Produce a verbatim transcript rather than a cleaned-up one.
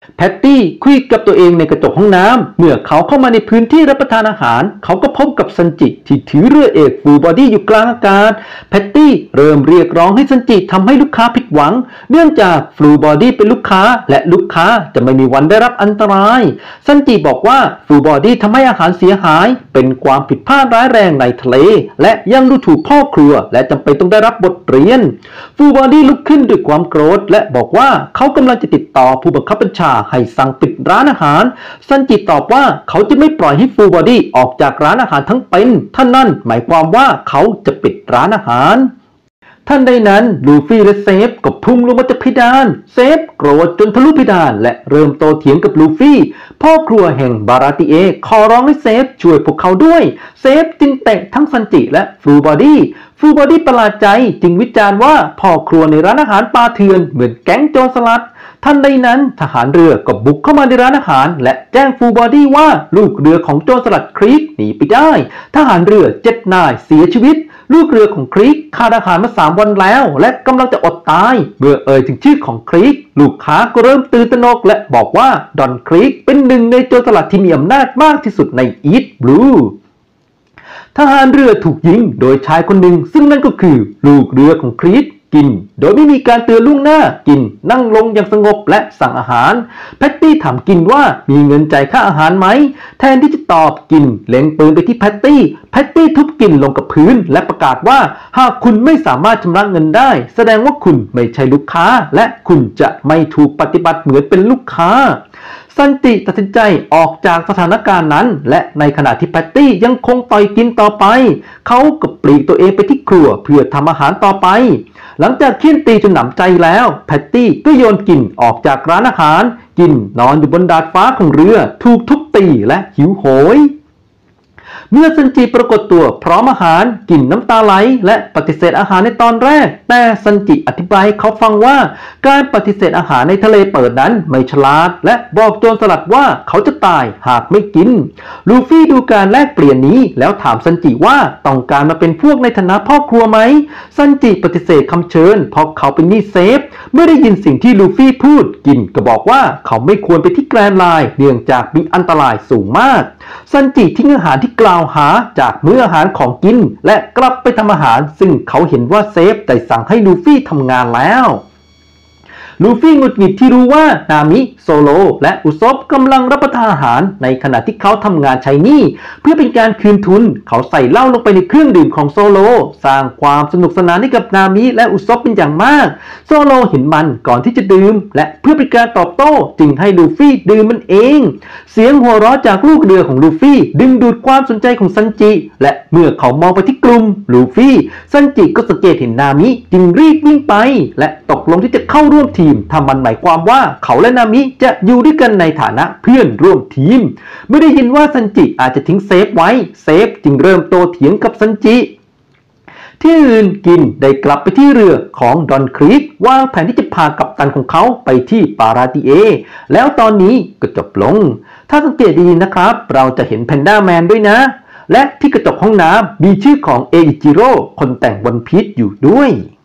แพตตี้คุยกับตัวเองในกระจกห้องน้ำเมื่อเขาเข้ามาในพื้นที่รับประทานอาหารเขาก็พบกับซันจิที่ถือเรือเอกฟูลบอดี้อยู่กลางอากาศแพตตี้เริ่มเรียกร้องให้ซันจิทำให้ลูกค้าผิดหวังเนื่องจากฟูลบอดี้เป็นลูกค้าและลูกค้าจะไม่มีวันได้รับอันตรายซันจิบอกว่าฟูลบอดี้ทำให้อาหารเสียหายเป็นความผิดพลาดร้ายแรงในทะเลและยังดูถูกพ่อครัวและจำเป็นต้องได้รับบทเรียนฟูลบอดี้ลุกขึ้นด้วยความโกรธและบอกว่าเขากำลังจะติดต่อผู้บังคับบัญชาให้สั่งปิดร้านอาหารซันจิตอบว่าเขาจะไม่ปล่อยให้ฟูลบอดี้ออกจากร้านอาหารทั้งเป็นท่านนั่นหมายความว่าเขาจะปิดร้านอาหารท่านใดนั้นลูฟี่และเซฟก็พุ่งลงมาจากเพดานเซฟโกรธจนทะลุเพดานและเริ่มโตเถียงกับลูฟี่พ่อครัวแห่งบาราติเอขอร้องให้เซฟช่วยพวกเขาด้วยเซฟจึงเตะทั้งซันจิและฟูลบอดี้ฟูลบอดี้ประหลาดใจจึงวิจารณ์ว่าพ่อครัวในร้านอาหารปลาเถื่อนเหมือนแก๊งโจรสลัดทันใดนั้นทหารเรือก็บุกเข้ามาในร้านอาหารและแจ้งฟูลบอดี้ว่าลูกเรือของโจรสลัดครีกหนีไปได้ทหารเรือเจ็ดนายเสียชีวิตลูกเรือของครีกขาดอาหารมาสามวันแล้วและกำลังจะอดตายเมื่อเอ่ยถึงชื่อของครีกลูกค้าก็เริ่มตื่นตระหนกและบอกว่าดอนครีกเป็นหนึ่งในโจรสลัดที่มีอำนาจมากที่สุดในอีสต์บลูทหารเรือถูกยิงโดยชายคนหนึ่งซึ่งนั่นก็คือลูกเรือของครีกกินโดยไม่มีการเตือนล่วงหน้ากินนั่งลงอย่างสงบและสั่งอาหารแพตตี้ถามกินว่ามีเงินจ่ายค่าอาหารไหมแทนที่จะตอบกินเล็งปืนไปที่แพตตี้แพตตี้ทุบกินลงกับพื้นและประกาศว่าหากคุณไม่สามารถชำระเงินได้แสดงว่าคุณไม่ใช่ลูกค้าและคุณจะไม่ถูกปฏิบัติเหมือนเป็นลูกค้าซันจิตัดสินใจออกจากสถานการณ์นั้นและในขณะที่แพตตี้ยังคงต่อยกินต่อไปเขาก็ปลีกตัวเองไปที่ครัวเพื่อทำอาหารต่อไปหลังจากเคี่ยนตีจนหนำใจแล้วแพตตี้ก็โยนกินออกจากร้านอาหารกินนอนอยู่บนดาดฟ้าของเรือถูกทุบตีและหิวโหยเมื่อซันจิปรากฏตัวพร้อมอาหารกินน้ำตาไหลและปฏิเสธอาหารในตอนแรกแต่ซันจิอธิบายเขาฟังว่าการปฏิเสธอาหารในทะเลเปิดนั้นไม่ฉลาดและบอกโจรสลัดว่าเขาจะตายหากไม่กินลูฟี่ดูการแลกเปลี่ยนนี้แล้วถามซันจิว่าต้องการมาเป็นพวกในฐานะพ่อครัวไหมซันจิปฏิเสธคำเชิญเพราะเขาเป็นหนี้เซฟเมื่อได้ยินสิ่งที่ลูฟี่พูดกินก็บอกว่าเขาไม่ควรไปที่แกรนด์ไลน์เนื่องจากมีอันตรายสูงมากซันจิทิ้งอาหารที่กล่าวหาจากมื้ออาหารของกินและกลับไปทำอาหารซึ่งเขาเห็นว่าเซฟได้สั่งให้ลูฟี่ทำงานแล้วลูฟี่หงุดหงิดที่รู้ว่านามิโซโลและอุซบกำลังรับประทานอาหารในขณะที่เขาทำงานใช้หนี้เพื่อเป็นการคืนทุนเขาใส่เหล้าลงไปในเครื่องดื่มของโซโลสร้างความสนุกสนานให้กับนามิและอุซบเป็นอย่างมากโซโลเห็นมันก่อนที่จะดื่มและเพื่อเป็นการตอบโต้จึงให้ลูฟี่ดื่มมันเองเสียงหัวเราะจากลูกเรือของลูฟี่ดึงดูดความสนใจของซันจิและเมื่อเขามองไปที่กลุ่มลูฟี่ซันจิก็สังเกตเห็นนามิจึงรีบวิ่งไปและตกลงที่จะเข้าร่วมทีมทำมันหมายความว่าเขาและนามิจะอยู่ด้วยกันในฐานะเพื่อนร่วมทีมเมื่อได้ยินว่าซันจิอาจจะทิ้งเซฟไว้เซฟจึงเริ่มโตเถียงกับซันจิที่อื่นกินได้กลับไปที่เรือของดอนครีกวางแผนที่จะพากัปตันของเขาไปที่ปาราติเอแล้วตอนนี้ก็จบลงถ้าสังเกตดีๆนะครับเราจะเห็นแพนด้าแมนด้วยนะและที่กระจกห้องน้ำมีชื่อของเออิจิโร่คนแต่งวันพีชอยู่ด้วย